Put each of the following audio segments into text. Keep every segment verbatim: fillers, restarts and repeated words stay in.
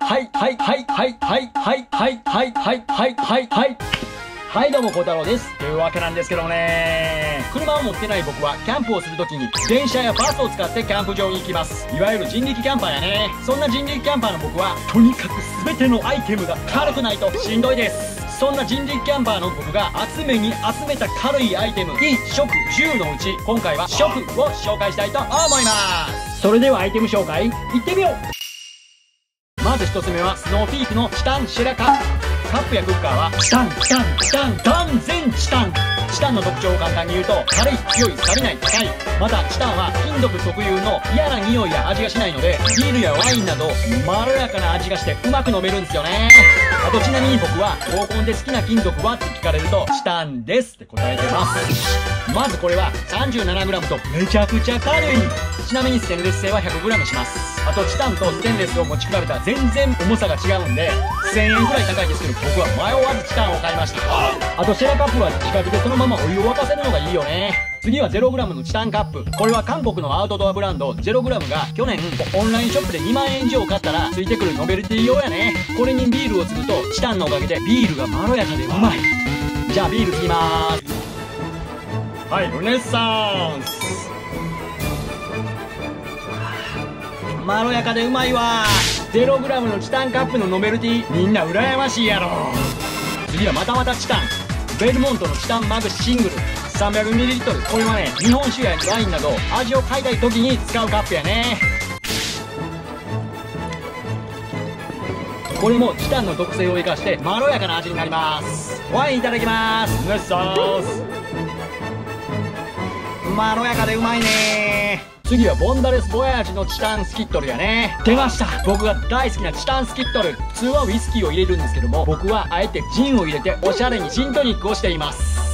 はいはいはいはいはいはいはいはいはいはいはいはいはいどうも孝太郎です。というわけなんですけどもね、車を持ってない僕はキャンプをするときに電車やバスを使ってキャンプ場に行きます。いわゆる人力キャンパーやね。そんな人力キャンパーの僕はとにかく全てのアイテムが軽くないとしんどいです。そんな人力キャンパーの僕が集めに集めた軽いアイテム衣食住のうち、今回は食を紹介したいと思います。それではアイテム紹介いってみよう。まずひとつめはスノーピークのチタンシェラカップ。カップやクッカーはチタンチタンチタン断然チタン。チタンの特徴を簡単に言うと軽い強い錆びない高い。またチタンは金属特有の嫌な匂いや味がしないのでビールやワインなどまろやかな味がしてうまく飲めるんですよね。あとちなみに僕は合コンで好きな金属はって聞かれるとチタンですって答えてます。まずこれは さんじゅうななグラム とめちゃくちゃ軽い。ちなみにステンレス製は ひゃくグラム します。あとチタンとステンレスを持ち比べたら全然重さが違うんでせんえんくらい高いですけど、僕は迷わずチタンを買いました。あとシェラカップは直火でそのままお湯を沸かせるのがいいよね。次は ゼログラム のチタンカップ。これは韓国のアウトドアブランド ゼログラム が去年オンラインショップでにまんえん以上買ったらついてくるノベルティ用やね。これにビールを継ぐとチタンのおかげでビールがまろやかでうまい。じゃあビール継ぎまーす。はい、ルネッサンス。まろやかでうまいわ。 ゼログラム のチタンカップのノベルティみんな羨ましいやろ。次はまたまたチタンベルモントのチタンマグシングル さんびゃくミリリットル。これはね日本酒やワインなど味を変えたい時に使うカップやね。これもチタンの特性を生かしてまろやかな味になります。ワインいただきます。ネッサース。まろやかでうまいね。次はボンダレスボヤージのチタンスキットルやね。出ました、僕が大好きなチタンスキットル。普通はウイスキーを入れるんですけども、僕はあえてジンを入れておしゃれにジントニックをしています。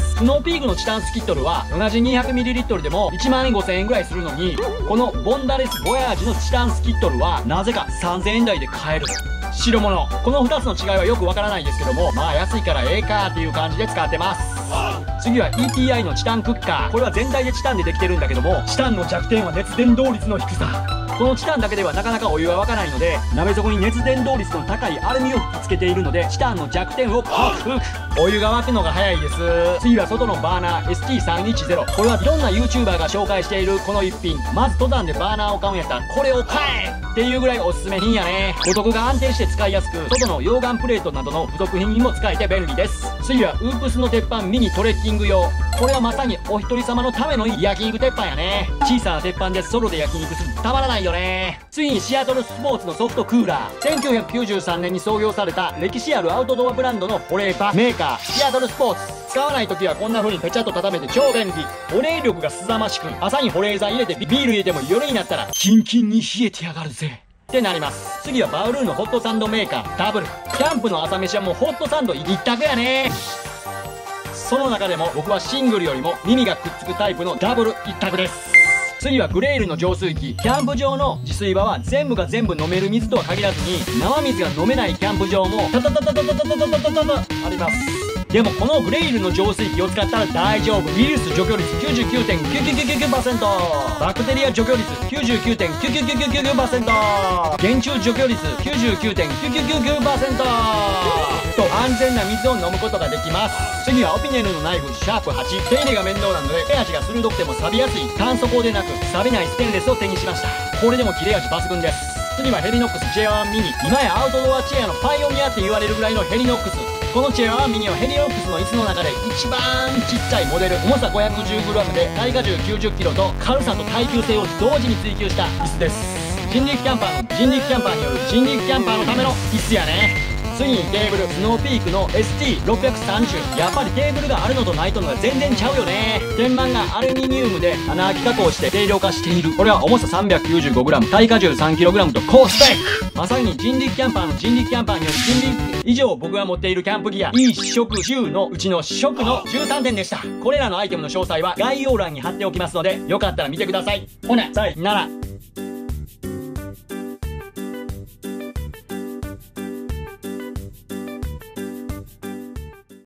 スノーピークのチタンスキットルは同じ にひゃくミリリットル でもいちまんごせんえんぐらいするのに、このボンダレスボヤージのチタンスキットルはなぜかさんぜんえん台で買える白物。このふたつの違いはよくわからないですけども、まあ安いからええかーっていう感じで使ってます。次は イーティーアイ のチタンクッカー。これは全体でチタンでできてるんだけども、チタンの弱点は熱伝導率の低さ。このチタンだけではなかなかお湯が沸かないので、鍋底に熱伝導率の高いアルミを吹き付けているのでチタンの弱点を克服。お湯が沸くのが早いです。次は外のバーナー エスティーさんいちゼロ。これはいろんな YouTuber が紹介しているこの一品。まず登山でバーナーを買うんやったらこれを買えっていうぐらいおすすめ品やね。五徳が安定して使いやすく、外の溶岩プレートなどの付属品にも使えて便利です。次はウープスの鉄板ミニトレッキング用。これはまさにお一人様のための焼肉鉄板やね。小さな鉄板でソロで焼肉するたまらないよね。次にシアトルスポーツのソフトクーラー。せんきゅうひゃくきゅうじゅうさんねんに創業された歴史あるアウトドアブランドの保冷パメーカーシアトルスポーツ。使わない時はこんな風にペチャッと畳めて超便利。保冷力がすさましく、朝に保冷剤入れてビール入れても夜になったらキンキンに冷えてやがるぜってなります。次はバウルーのホットサンドメーカーダブル。キャンプの朝飯はもうホットサンド一択やね。その中でも僕はシングルよりも耳がくっつくタイプのダブル一択です。次はグレイルの浄水器。キャンプ場の自炊場は全部が全部飲める水とは限らずに、生水が飲めないキャンプ場もタタタタタタタタタタタタあります。でもこのグレイルの浄水器を使ったら大丈夫。ウイルス除去率 きゅうじゅうきゅうてんきゅうきゅうきゅうきゅうパーセント、 バクテリア除去率 きゅうじゅうきゅうてんきゅうきゅうきゅうきゅうパーセント、 原虫除去率 きゅうじゅうきゅうてんきゅうきゅうきゅうきゅうパーセント と安全な水を飲むことができます。次はオピネルのナイフシャープはち。手入れが面倒なので手足が鋭くても錆びやすい炭素鋼でなく錆びないステンレスを手にしました。これでも切れ味抜群です。次はヘリノックスチェアワンミニ。今やアウトドアチェアのパイオニアって言われるぐらいのヘリノックス。このチェアワンミニはヘリノックスの椅子の中で一番ちっちゃいモデル。重さ ごひゃくじゅうグラム で耐荷重 きゅうじゅっキロと軽さと耐久性を同時に追求した椅子です。人力キャンパーの人力キャンパーによる人力キャンパーのための椅子やね。次にテーブルスノーピークの エスティーろくひゃくさんじゅう。やっぱりテーブルがあるのとないとのが全然ちゃうよね。天板がアルミニウムで穴開き加工して軽量化している。これは重さ さんびゃくきゅうじゅうごグラム 耐荷重 さんキログラム と高スペック。まさに人力キャンパーの人力キャンパーによる人力。以上僕が持っているキャンプギア衣食住のうちの食のじゅうさんてんでした。これらのアイテムの詳細は概要欄に貼っておきますのでよかったら見てください。ほなさいなら。